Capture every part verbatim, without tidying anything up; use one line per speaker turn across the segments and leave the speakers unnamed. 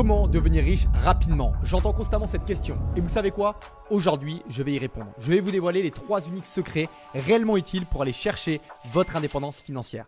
Comment devenir riche rapidement? J'entends constamment cette question. Et vous savez quoi? Aujourd'hui, je vais y répondre. Je vais vous dévoiler les trois uniques secrets réellement utiles pour aller chercher votre indépendance financière.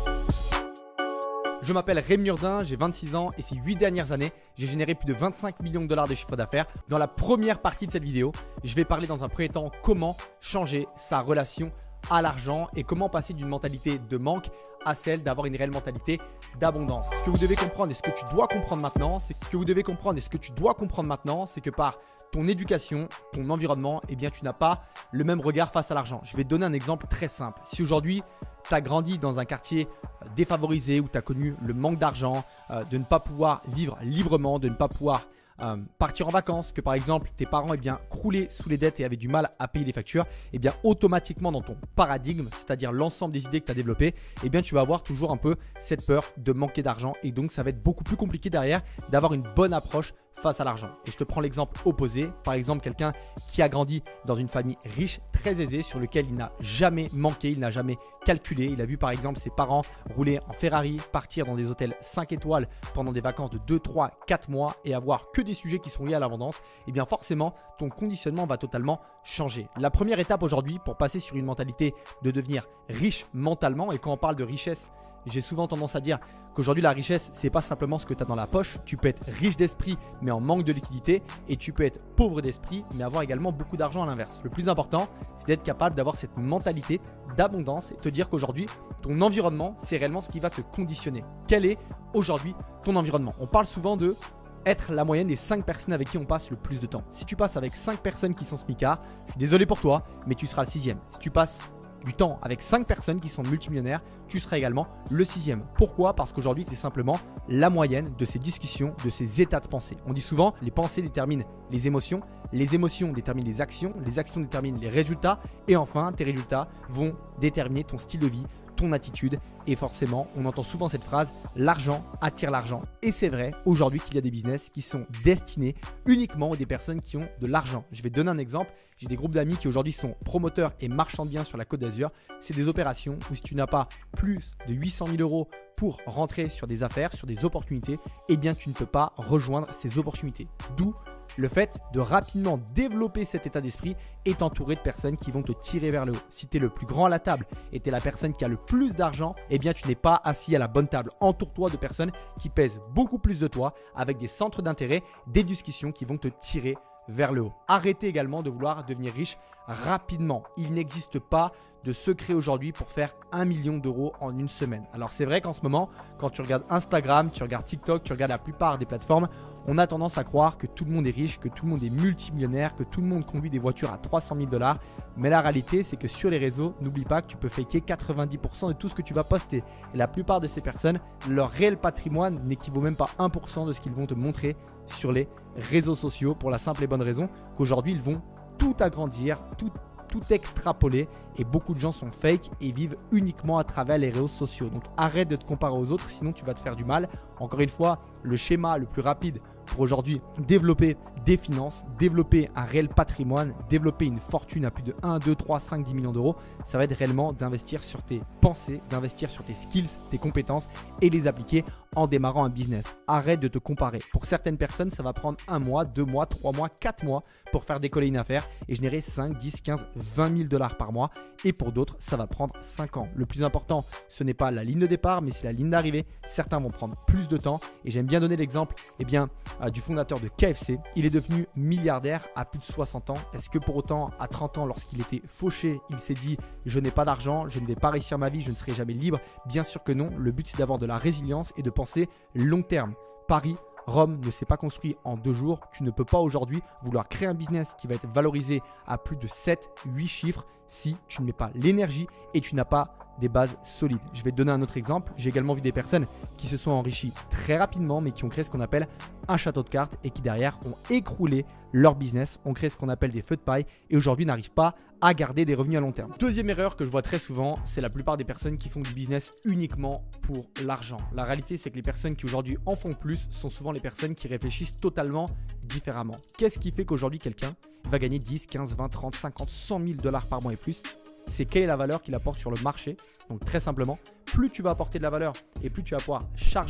Je m'appelle Rémi Urdin, j'ai vingt-six ans et ces huit dernières années, j'ai généré plus de vingt-cinq millions de dollars de chiffre d'affaires. Dans la première partie de cette vidéo, je vais parler dans un premier temps comment changer sa relation à l'argent et comment passer d'une mentalité de manque à celle d'avoir une réelle mentalité d'abondance. Ce que vous devez comprendre et ce que tu dois comprendre maintenant, c'est ce que vous devez comprendre et ce que tu dois comprendre maintenant, c'est que par ton éducation, ton environnement, eh bien tu n'as pas le même regard face à l'argent. Je vais te donner un exemple très simple. Si aujourd'hui tu as grandi dans un quartier défavorisé où tu as connu le manque d'argent, euh, de ne pas pouvoir vivre librement, de ne pas pouvoir Euh, partir en vacances, que par exemple tes parents eh bien, croulaient sous les dettes et avaient du mal à payer les factures, et eh bien automatiquement dans ton paradigme, c'est-à-dire l'ensemble des idées que tu as développées, eh bien tu vas avoir toujours un peu cette peur de manquer d'argent et donc ça va être beaucoup plus compliqué derrière d'avoir une bonne approche face à l'argent. Et je te prends l'exemple opposé, par exemple quelqu'un qui a grandi dans une famille riche, très aisée, sur lequel il n'a jamais manqué, il n'a jamais calculé. Il a vu par exemple ses parents rouler en Ferrari, partir dans des hôtels cinq étoiles pendant des vacances de deux, trois, quatre mois et avoir que des sujets qui sont liés à l'abondance. Et bien forcément, ton conditionnement va totalement changer. La première étape aujourd'hui pour passer sur une mentalité de devenir riche mentalement, et quand on parle de richesse, j'ai souvent tendance à dire qu'aujourd'hui la richesse, c'est pas simplement ce que tu as dans la poche. Tu peux être riche d'esprit mais en manque de liquidité, et tu peux être pauvre d'esprit mais avoir également beaucoup d'argent à l'inverse. Le plus important, c'est d'être capable d'avoir cette mentalité d'abondance et te dire qu'aujourd'hui, ton environnement, c'est réellement ce qui va te conditionner. Quel est aujourd'hui ton environnement? On parle souvent de être la moyenne des cinq personnes avec qui on passe le plus de temps. Si tu passes avec cinq personnes qui sont smicards, je suis désolé pour toi, mais tu seras le sixième. Si tu passes du temps avec cinq personnes qui sont multimillionnaires, tu seras également le sixième. Pourquoi? Parce qu'aujourd'hui, tu es simplement la moyenne de ces discussions, de ces états de pensée. On dit souvent, les pensées déterminent les émotions, les émotions déterminent les actions, les actions déterminent les résultats, et enfin, tes résultats vont déterminer ton style de vie, ton attitude. Et forcément, on entend souvent cette phrase, l'argent attire l'argent. Et c'est vrai aujourd'hui qu'il y a des business qui sont destinés uniquement aux des personnes qui ont de l'argent. Je vais te donner un exemple. J'ai des groupes d'amis qui aujourd'hui sont promoteurs et marchands de biens sur la Côte d'Azur. C'est des opérations où si tu n'as pas plus de huit cent mille euros pour rentrer sur des affaires, sur des opportunités, eh bien tu ne peux pas rejoindre ces opportunités. D'où le fait de rapidement développer cet état d'esprit et t'entourer de personnes qui vont te tirer vers le haut. Si tu es le plus grand à la table et tu es la personne qui a le plus d'argent, eh bien tu n'es pas assis à la bonne table. Entoure-toi de personnes qui pèsent beaucoup plus de toi, avec des centres d'intérêt, des discussions qui vont te tirer vers le haut. Arrêtez également de vouloir devenir riche rapidement. Il n'existe pas de secret aujourd'hui pour faire un million d'euros en une semaine. Alors c'est vrai qu'en ce moment, quand tu regardes Instagram, tu regardes TikTok, tu regardes la plupart des plateformes, on a tendance à croire que tout le monde est riche, que tout le monde est multimillionnaire, que tout le monde conduit des voitures à trois cent mille dollars. Mais la réalité, c'est que sur les réseaux, n'oublie pas que tu peux faker quatre-vingt-dix pour cent de tout ce que tu vas poster. Et la plupart de ces personnes, leur réel patrimoine n'équivaut même pas un pour cent de ce qu'ils vont te montrer sur les réseaux sociaux, pour la simple et bonne raison qu'aujourd'hui, ils vont tout agrandir, tout tout extrapoler, et beaucoup de gens sont fake et vivent uniquement à travers les réseaux sociaux. Donc arrête de te comparer aux autres, sinon tu vas te faire du mal. Encore une fois, le schéma le plus rapide pour aujourd'hui développer des finances, développer un réel patrimoine, développer une fortune à plus de un, deux, trois, cinq, dix millions d'euros, ça va être réellement d'investir sur tes pensées, d'investir sur tes skills, tes compétences et les appliquer en démarrant un business. Arrête de te comparer. Pour certaines personnes, ça va prendre un mois, deux mois, trois mois, quatre mois pour faire décoller une affaire et générer cinq, dix, quinze, vingt mille dollars par mois. Et pour d'autres, ça va prendre cinq ans. Le plus important, ce n'est pas la ligne de départ, mais c'est la ligne d'arrivée. Certains vont prendre plus de temps. Et j'aime bien donner l'exemple eh bien, euh, du fondateur de K F C. Il est devenu milliardaire à plus de soixante ans. Est-ce que pour autant, à trente ans, lorsqu'il était fauché, il s'est dit « je n'ai pas d'argent, je ne vais pas réussir ma vie, je ne serai jamais libre ». Bien sûr que non. Le but, c'est d'avoir de la résilience et de penser long terme. Paris, Rome ne s'est pas construit en deux jours. Tu ne peux pas aujourd'hui vouloir créer un business qui va être valorisé à plus de sept, huit chiffres si tu ne mets pas l'énergie et tu n'as pas des bases solides. Je vais te donner un autre exemple. J'ai également vu des personnes qui se sont enrichies très rapidement mais qui ont créé ce qu'on appelle un château de cartes et qui derrière ont écroulé leur business, ont créé ce qu'on appelle des feux de paille et aujourd'hui n'arrivent pas à garder des revenus à long terme. Deuxième erreur que je vois très souvent, c'est la plupart des personnes qui font du business uniquement pour l'argent. La réalité, c'est que les personnes qui aujourd'hui en font plus sont souvent les personnes qui réfléchissent totalement différemment. Qu'est-ce qui fait qu'aujourd'hui quelqu'un va gagner dix, quinze, vingt, trente, cinquante, cent mille dollars par mois et plus? C'est quelle est la valeur qu'il apporte sur le marché. Donc très simplement, plus tu vas apporter de la valeur et plus tu vas pouvoir charger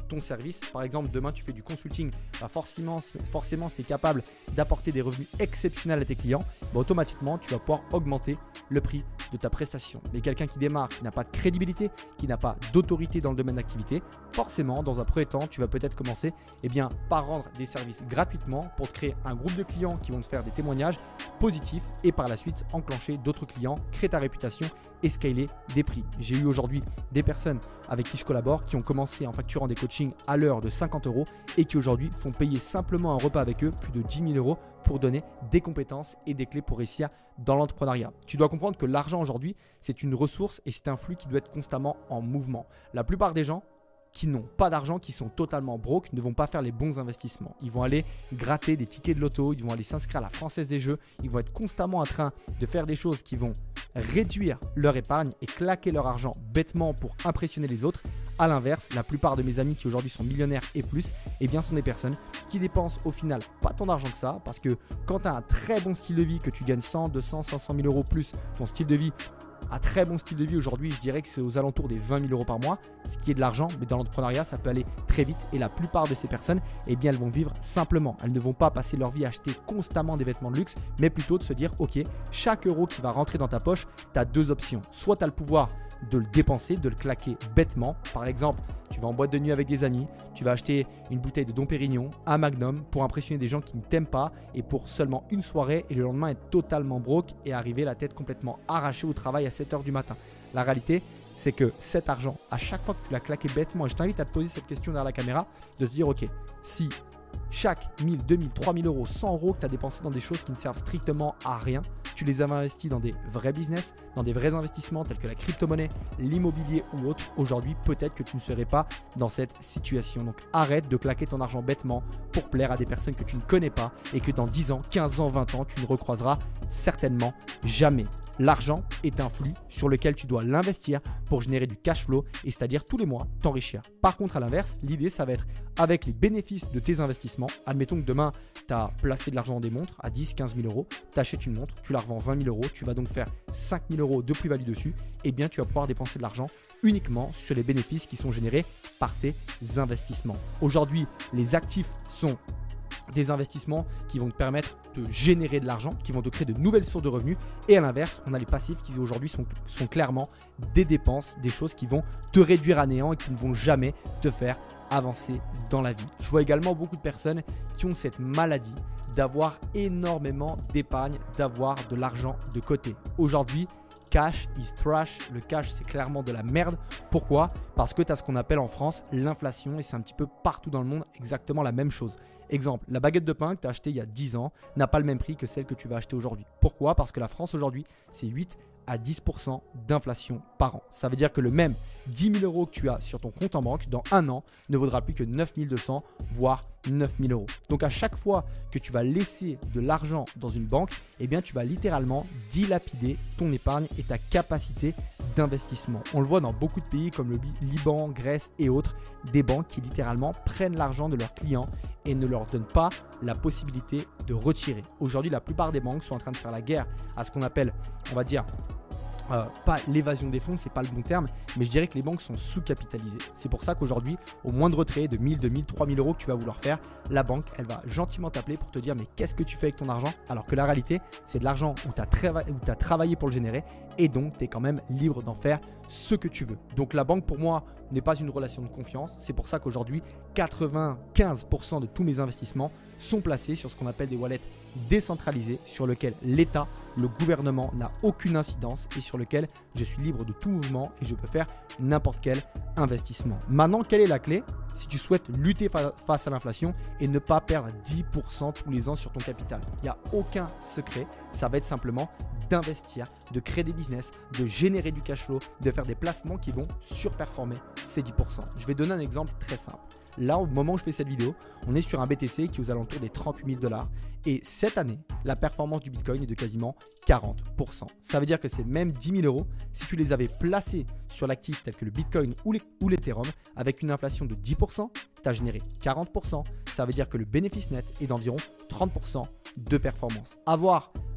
ton service. Par exemple, demain, tu fais du consulting. Bah forcément, forcément, si tu es capable d'apporter des revenus exceptionnels à tes clients, bah automatiquement, tu vas pouvoir augmenter le prix de ta prestation. Mais quelqu'un qui démarre, qui n'a pas de crédibilité, qui n'a pas d'autorité dans le domaine d'activité, forcément, dans un premier temps, tu vas peut-être commencer eh bien, par rendre des services gratuitement pour te créer un groupe de clients qui vont te faire des témoignages positifs et par la suite enclencher d'autres clients, créer ta réputation et scaler des prix. J'ai eu aujourd'hui des personnes avec qui je collabore qui ont commencé en facturant des coachings à l'heure de cinquante euros et qui aujourd'hui font payer simplement un repas avec eux plus de dix mille euros pour donner des compétences et des clés pour réussir dans l'entrepreneuriat. Tu dois comprendre que l'argent aujourd'hui, c'est une ressource et c'est un flux qui doit être constamment en mouvement. La plupart des gens qui n'ont pas d'argent, qui sont totalement broke, ne vont pas faire les bons investissements. Ils vont aller gratter des tickets de loto, ils vont aller s'inscrire à la Française des Jeux, ils vont être constamment en train de faire des choses qui vont réduire leur épargne et claquer leur argent bêtement pour impressionner les autres. A l'inverse, la plupart de mes amis qui aujourd'hui sont millionnaires et plus, eh bien, sont des personnes qui dépensent au final pas tant d'argent que ça, parce que quand tu as un très bon style de vie, que tu gagnes cent, deux cents, cinq cent mille euros plus, ton style de vie, un très bon style de vie aujourd'hui, je dirais que c'est aux alentours des vingt mille euros par mois, ce qui est de l'argent, mais dans l'entrepreneuriat, ça peut aller très vite et la plupart de ces personnes, eh bien, elles vont vivre simplement. Elles ne vont pas passer leur vie à acheter constamment des vêtements de luxe, mais plutôt de se dire, ok, chaque euro qui va rentrer dans ta poche, tu as deux options. Soit tu as le pouvoir de le dépenser, de le claquer bêtement. Par exemple, tu vas en boîte de nuit avec des amis, tu vas acheter une bouteille de Dom Pérignon, un Magnum pour impressionner des gens qui ne t'aiment pas et pour seulement une soirée et le lendemain être totalement broke et arriver la tête complètement arrachée au travail à sept heures du matin. La réalité, c'est que cet argent, à chaque fois que tu l'as claqué bêtement, et je t'invite à te poser cette question derrière la caméra, de te dire ok, si chaque mille, deux mille, trois mille euros, cent euros que tu as dépensé dans des choses qui ne servent strictement à rien, tu les avais investis dans des vrais business, dans des vrais investissements tels que la crypto-monnaie, l'immobilier ou autre, aujourd'hui peut-être que tu ne serais pas dans cette situation. Donc arrête de claquer ton argent bêtement pour plaire à des personnes que tu ne connais pas et que dans dix ans, quinze ans, vingt ans, tu ne recroiseras certainement jamais. L'argent est un flux sur lequel tu dois l'investir pour générer du cash flow et c'est-à-dire tous les mois t'enrichir. Par contre, à l'inverse, l'idée, ça va être avec les bénéfices de tes investissements. Admettons que demain, tu as placé de l'argent dans des montres à dix, quinze mille euros, tu achètes une montre, tu la revends vingt mille euros, tu vas donc faire cinq mille euros de plus-value dessus. Et bien, tu vas pouvoir dépenser de l'argent uniquement sur les bénéfices qui sont générés par tes investissements. Aujourd'hui, les actifs sont des investissements qui vont te permettre de générer de l'argent, qui vont te créer de nouvelles sources de revenus. Et à l'inverse, on a les passifs qui aujourd'hui sont, sont clairement des dépenses, des choses qui vont te réduire à néant et qui ne vont jamais te faire avancer dans la vie. Je vois également beaucoup de personnes qui ont cette maladie d'avoir énormément d'épargne, d'avoir de l'argent de côté. Aujourd'hui, cash is trash. Le cash, c'est clairement de la merde. Pourquoi? Parce que tu as ce qu'on appelle en France l'inflation et c'est un petit peu partout dans le monde exactement la même chose. Exemple, la baguette de pain que tu as achetée il y a dix ans n'a pas le même prix que celle que tu vas acheter aujourd'hui. Pourquoi? Parce que la France aujourd'hui, c'est huit à dix pour cent d'inflation par an. Ça veut dire que le même dix mille euros que tu as sur ton compte en banque, dans un an, ne vaudra plus que neuf mille deux cents, voire neuf mille euros. Donc à chaque fois que tu vas laisser de l'argent dans une banque, eh bien tu vas littéralement dilapider ton épargne et ta capacité d'investissement. On le voit dans beaucoup de pays comme le Liban, Grèce et autres, des banques qui littéralement prennent l'argent de leurs clients et ne leur donnent pas la possibilité de retirer. Aujourd'hui, la plupart des banques sont en train de faire la guerre à ce qu'on appelle, on va dire, Euh, pas l'évasion des fonds, c'est pas le bon terme, mais je dirais que les banques sont sous-capitalisées. C'est pour ça qu'aujourd'hui, au moindre retrait de mille, deux mille, trois mille euros que tu vas vouloir faire, la banque, elle va gentiment t'appeler pour te dire mais qu'est-ce que tu fais avec ton argent? Alors que la réalité, c'est de l'argent où tu as, trava- où tu as travaillé pour le générer et donc tu es quand même libre d'en faire ce que tu veux. Donc la banque pour moi n'est pas une relation de confiance. C'est pour ça qu'aujourd'hui, quatre-vingt-quinze pour cent de tous mes investissements sont placés sur ce qu'on appelle des wallets décentralisés sur lequel l'État, le gouvernement n'a aucune incidence et sur lequel je suis libre de tout mouvement et je peux faire n'importe quel investissement. Maintenant, quelle est la clé si tu souhaites lutter fa- face à l'inflation et ne pas perdre dix pour cent tous les ans sur ton capital? Il n'y a aucun secret, ça va être simplement d'investir, de créer des business, de générer du cash flow, de faire des placements qui vont surperformer ces dix pour cent. Je vais donner un exemple très simple. Là, au moment où je fais cette vidéo, on est sur un B T C qui est aux alentours des trente-huit mille dollars. Et cette année, la performance du Bitcoin est de quasiment quarante pour cent. Ça veut dire que c'est même dix mille euros si tu les avais placés sur l'actif tel que le Bitcoin ou l'Ethereum avec une inflation de dix pour cent, tu as généré quarante pour cent. Ça veut dire que le bénéfice net est d'environ trente pour cent de performance. Avoir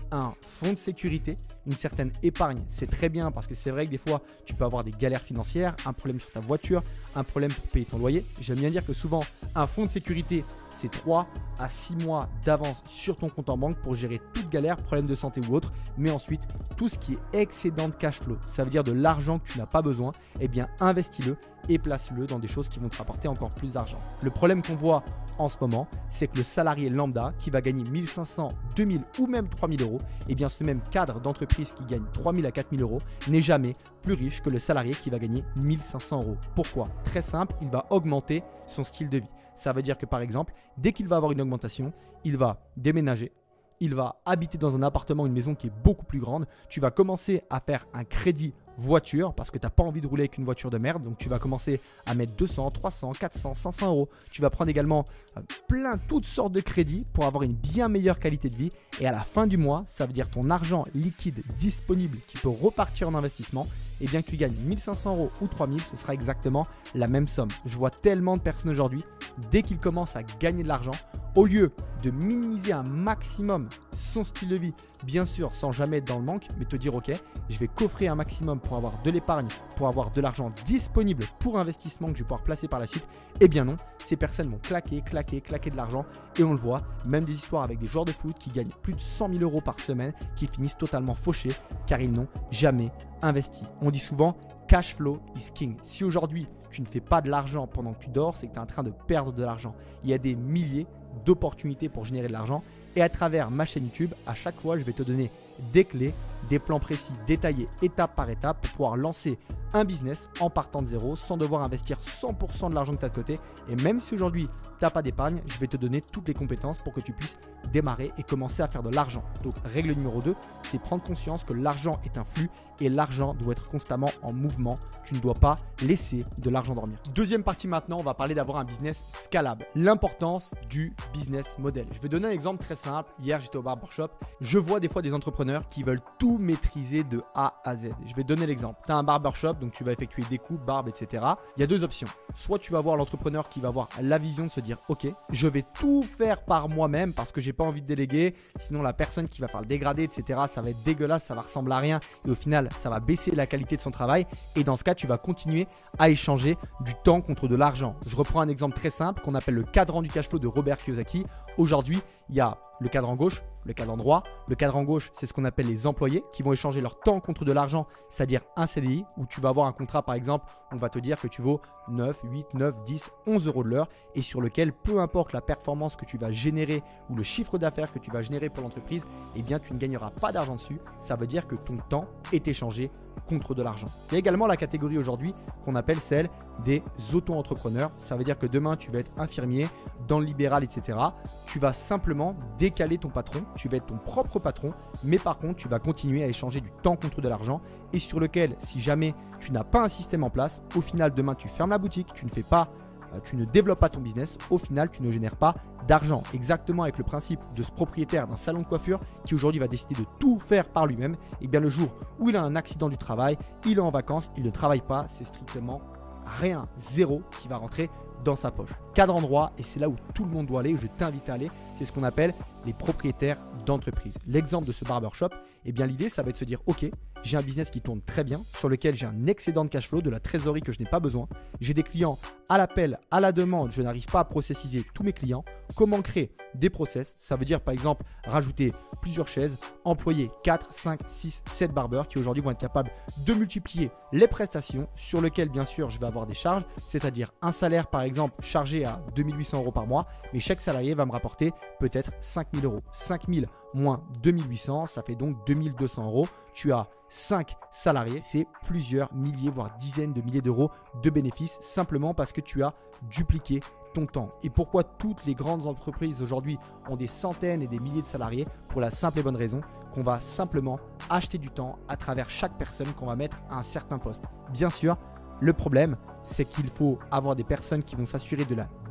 un fonds de sécurité, une certaine épargne. C'est très bien parce que c'est vrai que des fois, tu peux avoir des galères financières, un problème sur ta voiture, un problème pour payer ton loyer. J'aime bien dire que souvent, un fonds de sécurité, c'est trois à six mois d'avance sur ton compte en banque pour gérer toute galère, problème de santé ou autre. Mais ensuite, tout ce qui est excédent de cash flow, ça veut dire de l'argent que tu n'as pas besoin, eh bien investis-le et place-le dans des choses qui vont te rapporter encore plus d'argent. Le problème qu'on voit en ce moment, c'est que le salarié lambda qui va gagner mille cinq cents, deux mille ou même trois mille euros, eh bien ce même cadre d'entreprise qui gagne trois mille à quatre mille euros n'est jamais plus riche que le salarié qui va gagner mille cinq cents euros. Pourquoi? Très simple, il va augmenter son style de vie. Ça veut dire que par exemple, dès qu'il va avoir une augmentation, il va déménager, il va habiter dans un appartement, une maison qui est beaucoup plus grande. Tu vas commencer à faire un crédit voiture parce que tu n'as pas envie de rouler avec une voiture de merde. Donc tu vas commencer à mettre deux cents, trois cents, quatre cents, cinq cents euros. Tu vas prendre également plein, toutes sortes de crédits pour avoir une bien meilleure qualité de vie. Et à la fin du mois, ça veut dire ton argent liquide disponible qui peut repartir en investissement. Et bien que tu gagnes mille cinq cents euros ou trois mille, ce sera exactement la même somme. Je vois tellement de personnes aujourd'hui, dès qu'ils commencent à gagner de l'argent, au lieu de minimiser un maximum son style de vie, bien sûr sans jamais être dans le manque, mais te dire ok, je vais coffrer un maximum pour avoir de l'épargne, pour avoir de l'argent disponible pour investissement que je vais pouvoir placer par la suite, eh bien non, ces personnes vont claquer, claquer, claquer de l'argent et on le voit, même des histoires avec des joueurs de foot qui gagnent plus de cent mille euros par semaine, qui finissent totalement fauchés car ils n'ont jamais investi. On dit souvent cash flow is king. Si aujourd'hui tu ne fais pas de l'argent pendant que tu dors, c'est que tu es en train de perdre de l'argent. Il y a des milliers d'opportunités pour générer de l'argent et à travers ma chaîne YouTube, à chaque fois, je vais te donner des clés, des plans précis, détaillés étape par étape pour pouvoir lancer un business en partant de zéro sans devoir investir cent pour cent de l'argent que tu as de côté. Et même si aujourd'hui, tu n'as pas d'épargne, je vais te donner toutes les compétences pour que tu puisses démarrer et commencer à faire de l'argent. Donc, règle numéro deux, c'est prendre conscience que l'argent est un flux et l'argent doit être constamment en mouvement. Tu ne dois pas laisser de l'argent dormir. Deuxième partie maintenant, on va parler d'avoir un business scalable. L'importance du business model. Je vais donner un exemple très simple. Hier, j'étais au barbershop. Je vois des fois des entrepreneurs qui veulent tout maîtriser de A à Z. Je vais donner l'exemple. Tu as un barbershop, donc tu vas effectuer des coupes, barbes, et cetera. Il y a deux options. Soit tu vas voir l'entrepreneur qui va avoir la vision de se dire « Ok, je vais tout faire par moi-même parce que j'ai pas envie de déléguer. Sinon, la personne qui va faire le dégradé, et cetera, ça va être dégueulasse, ça va ressembler à rien. Et au final, ça va baisser la qualité de son travail. Et dans ce cas, tu vas continuer à échanger du temps contre de l'argent. » Je reprends un exemple très simple qu'on appelle le cadran du cash flow de Robert Kiyosaki. Aujourd'hui, il y a le cadran gauche, le cadran droit. Le cadran gauche, c'est ce qu'on appelle les employés qui vont échanger leur temps contre de l'argent, c'est-à-dire un C D I où tu vas avoir un contrat par exemple, on va te dire que tu vaux neuf, huit, neuf, dix, onze euros de l'heure et sur lequel peu importe la performance que tu vas générer ou le chiffre d'affaires que tu vas générer pour l'entreprise, eh bien tu ne gagneras pas d'argent dessus. Ça veut dire que ton temps est échangé contre de l'argent. Il y a également la catégorie aujourd'hui qu'on appelle celle des auto-entrepreneurs. Ça veut dire que demain, tu vas être infirmier, dans le libéral, et cetera. Tu vas simplement décaler ton patron. Tu vas être ton propre patron. Mais par contre, tu vas continuer à échanger du temps contre de l'argent et sur lequel, si jamais tu n'as pas un système en place, au final, demain, tu fermes la boutique, tu ne fais pas tu ne développes pas ton business, au final, tu ne génères pas d'argent. Exactement avec le principe de ce propriétaire d'un salon de coiffure qui aujourd'hui va décider de tout faire par lui-même. Et bien le jour où il a un accident du travail, il est en vacances, il ne travaille pas, c'est strictement rien, zéro qui va rentrer dans sa poche. Cadre droit, et c'est là où tout le monde doit aller, où je t'invite à aller, c'est ce qu'on appelle les propriétaires d'entreprise. L'exemple de ce barbershop, eh bien l'idée, ça va être de se dire, ok, j'ai un business qui tourne très bien, sur lequel j'ai un excédent de cash flow, de la trésorerie que je n'ai pas besoin. J'ai des clients à l'appel, à la demande, je n'arrive pas à processiser tous mes clients. Comment créer des process? Ça veut dire par exemple rajouter plusieurs chaises, employer quatre, cinq, six, sept barbeurs qui aujourd'hui vont être capables de multiplier les prestations sur lesquelles bien sûr je vais avoir des charges, c'est-à-dire un salaire par exemple chargé à deux mille huit cents euros par mois, mais chaque salarié va me rapporter peut-être cinq mille euros. cinq mille moins deux mille huit cents, ça fait donc deux mille deux cents euros. Tu as cinq salariés, c'est plusieurs milliers, voire dizaines de milliers d'euros de bénéfices simplement parce que tu as dupliqué ton temps. Et pourquoi toutes les grandes entreprises aujourd'hui ont des centaines et des milliers de salariés? Pour la simple et bonne raison qu'on va simplement acheter du temps à travers chaque personne qu'on va mettre à un certain poste. Bien sûr, le problème, c'est qu'il faut avoir des personnes qui vont s'assurer de la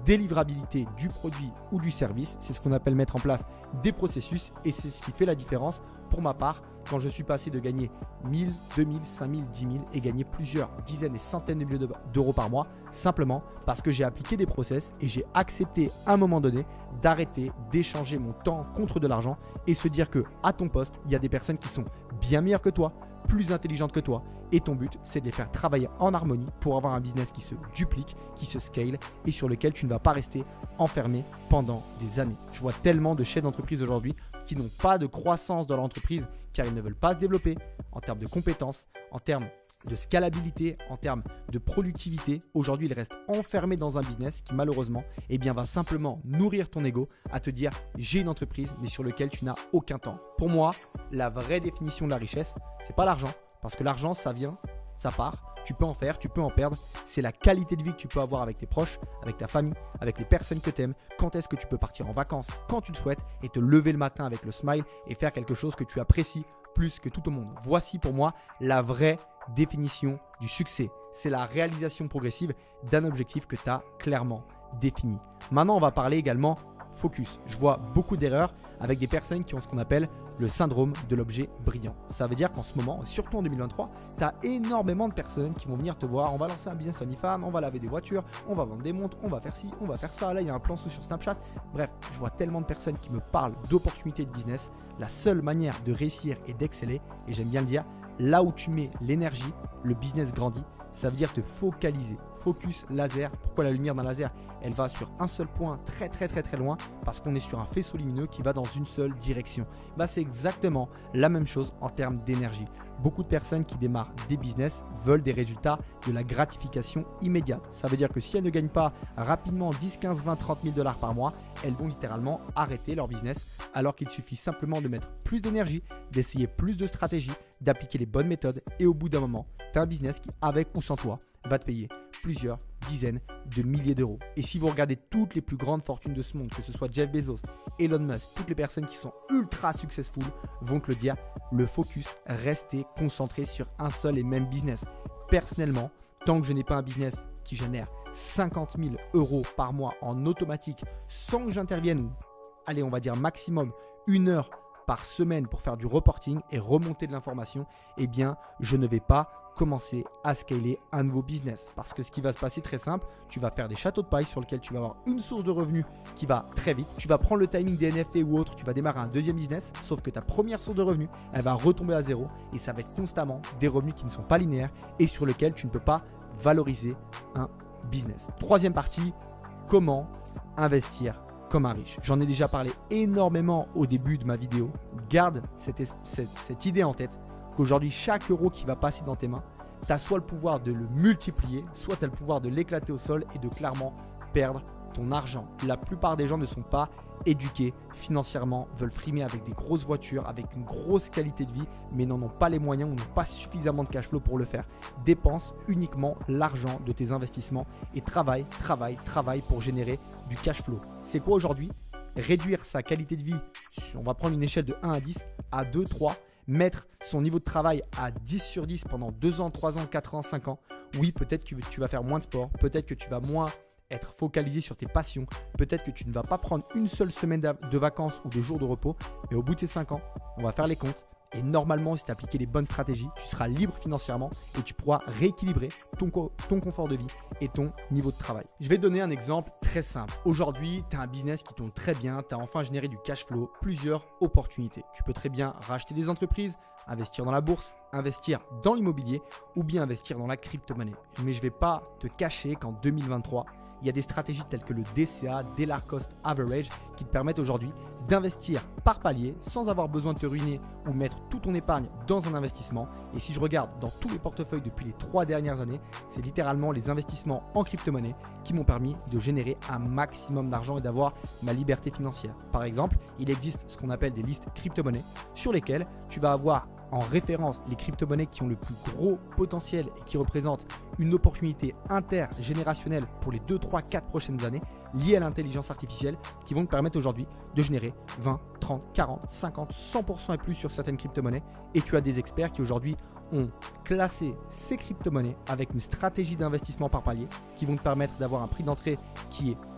délivrabilité du produit ou du service. C'est ce qu'on appelle mettre en place des processus et c'est ce qui fait la différence pour ma part quand je suis passé de gagner mille, deux mille, cinq mille, dix mille et gagner plusieurs dizaines et centaines de milliers d'euros par mois simplement parce que j'ai appliqué des process et j'ai accepté à un moment donné d'arrêter d'échanger mon temps contre de l'argent et se dire que à ton poste, il y a des personnes qui sont bien meilleures que toi, plus intelligentes que toi et ton but c'est de les faire travailler en harmonie pour avoir un business qui se duplique, qui se scale et sur lequel tu ne vas pas rester enfermé pendant des années. Je vois tellement de chefs d'entreprise aujourd'hui qui n'ont pas de croissance dans l'entreprise car ils ne veulent pas se développer en termes de compétences, en termes de scalabilité, en termes de productivité. Aujourd'hui, ils restent enfermés dans un business qui malheureusement eh bien, va simplement nourrir ton ego à te dire j'ai une entreprise mais sur lequel tu n'as aucun temps. Pour moi, la vraie définition de la richesse, c'est pas l'argent parce que l'argent ça vient, ça part. Tu peux en faire, tu peux en perdre. C'est la qualité de vie que tu peux avoir avec tes proches, avec ta famille, avec les personnes que tu aimes. Quand est-ce que tu peux partir en vacances quand tu le souhaites et te lever le matin avec le smile et faire quelque chose que tu apprécies plus que tout au monde. Voici pour moi la vraie définition du succès. C'est la réalisation progressive d'un objectif que tu as clairement défini. Maintenant, on va parler également focus. Je vois beaucoup d'erreurs avec des personnes qui ont ce qu'on appelle le syndrome de l'objet brillant. Ça veut dire qu'en ce moment, surtout en deux mille vingt-trois, tu as énormément de personnes qui vont venir te voir. On va lancer un business OnlyFans, on va laver des voitures, on va vendre des montres, on va faire ci, on va faire ça. Là, il y a un plan sous sur Snapchat. Bref, je vois tellement de personnes qui me parlent d'opportunités de business. La seule manière de réussir et d'exceller, et j'aime bien le dire, là où tu mets l'énergie, le business grandit. Ça veut dire te focaliser. Focus laser. Pourquoi la lumière d'un laser? Elle va sur un seul point très très très très loin parce qu'on est sur un faisceau lumineux qui va dans une seule direction. Bah, c'est exactement la même chose en termes d'énergie. Beaucoup de personnes qui démarrent des business veulent des résultats de la gratification immédiate. Ça veut dire que si elles ne gagnent pas rapidement dix, quinze, vingt, trente mille dollars par mois, elles vont littéralement arrêter leur business alors qu'il suffit simplement de mettre plus d'énergie, d'essayer plus de stratégies, d'appliquer les bonnes méthodes et au bout d'un moment, tu as un business qui, avec ou sans toi, va te payer plusieurs dizaines de milliers d'euros. Et si vous regardez toutes les plus grandes fortunes de ce monde, que ce soit Jeff Bezos, Elon Musk, toutes les personnes qui sont ultra successful vont te le dire, le focus, rester concentré sur un seul et même business. Personnellement, tant que je n'ai pas un business qui génère cinquante mille euros par mois en automatique sans que j'intervienne, allez, on va dire maximum une heure par semaine pour faire du reporting et remonter de l'information, eh bien, je ne vais pas commencer à scaler un nouveau business. Parce que ce qui va se passer très simple, tu vas faire des châteaux de paille sur lesquels tu vas avoir une source de revenus qui va très vite. Tu vas prendre le timing des N F T ou autre, tu vas démarrer un deuxième business, sauf que ta première source de revenus, elle va retomber à zéro et ça va être constamment des revenus qui ne sont pas linéaires et sur lesquels tu ne peux pas valoriser un business. Troisième partie, comment investir comme un riche. J'en ai déjà parlé énormément au début de ma vidéo. Garde cette, cette, cette idée en tête qu'aujourd'hui, chaque euro qui va passer dans tes mains, tu as soit le pouvoir de le multiplier, soit tu as le pouvoir de l'éclater au sol et de clairement perdre ton argent. La plupart des gens ne sont pas éduqués financièrement, veulent frimer avec des grosses voitures, avec une grosse qualité de vie, mais n'en ont pas les moyens ou n'ont pas suffisamment de cash flow pour le faire. Dépense uniquement l'argent de tes investissements et travaille, travaille, travaille pour générer du cash flow. C'est quoi aujourd'hui? Réduire sa qualité de vie, on va prendre une échelle de un à dix, à deux, trois, mettre son niveau de travail à dix sur dix pendant deux ans, trois ans, quatre ans, cinq ans. Oui, peut-être que tu vas faire moins de sport, peut-être que tu vas moins être focalisé sur tes passions, peut-être que tu ne vas pas prendre une seule semaine de vacances ou de jours de repos, mais au bout de ces cinq ans, on va faire les comptes et normalement, si tu as appliqué les bonnes stratégies, tu seras libre financièrement et tu pourras rééquilibrer ton, co ton confort de vie et ton niveau de travail. Je vais te donner un exemple très simple. Aujourd'hui, tu as un business qui tourne très bien, tu as enfin généré du cash flow, plusieurs opportunités. Tu peux très bien racheter des entreprises, investir dans la bourse, investir dans l'immobilier ou bien investir dans la crypto-monnaie. Mais je ne vais pas te cacher qu'en deux mille vingt-trois, il y a des stratégies telles que le D C A, Dollar Cost Average, qui te permettent aujourd'hui d'investir par palier sans avoir besoin de te ruiner ou mettre toute ton épargne dans un investissement. Et si je regarde dans tous les portefeuilles depuis les trois dernières années, c'est littéralement les investissements en crypto-monnaie qui m'ont permis de générer un maximum d'argent et d'avoir ma liberté financière. Par exemple, il existe ce qu'on appelle des listes crypto-monnaies sur lesquelles tu vas avoir en référence les crypto-monnaies qui ont le plus gros potentiel et qui représentent une opportunité intergénérationnelle pour les deux, trois, quatre prochaines années liées à l'intelligence artificielle qui vont te permettre aujourd'hui de générer vingt, trente, quarante, cinquante, cent pour cent et plus sur certaines crypto-monnaies. Et tu as des experts qui aujourd'hui ont classé ces crypto-monnaies avec une stratégie d'investissement par palier qui vont te permettre d'avoir un prix d'entrée qui est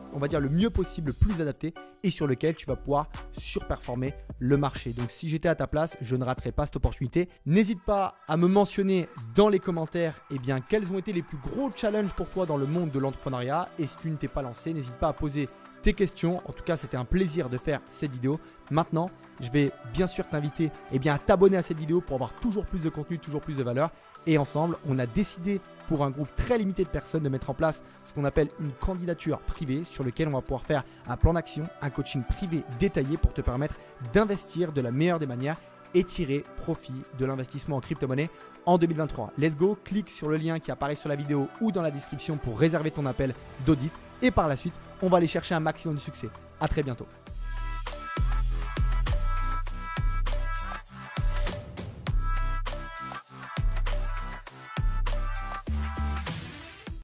on va dire, le mieux possible, le plus adapté et sur lequel tu vas pouvoir surperformer le marché. Donc si j'étais à ta place, je ne raterais pas cette opportunité. N'hésite pas à me mentionner dans les commentaires eh bien, quels ont été les plus gros challenges pour toi dans le monde de l'entrepreneuriat. Et si tu ne t'es pas lancé, n'hésite pas à poser tes questions. En tout cas, c'était un plaisir de faire cette vidéo. Maintenant, je vais bien sûr t'inviter eh bien, à t'abonner à cette vidéo pour avoir toujours plus de contenu, toujours plus de valeur. Et ensemble, on a décidé pour un groupe très limité de personnes de mettre en place ce qu'on appelle une candidature privée sur lequel on va pouvoir faire un plan d'action, un coaching privé détaillé pour te permettre d'investir de la meilleure des manières et tirer profit de l'investissement en crypto-monnaie en deux mille vingt-trois. Let's go, clique sur le lien qui apparaît sur la vidéo ou dans la description pour réserver ton appel d'audit et par la suite, on va aller chercher un maximum de succès. À très bientôt.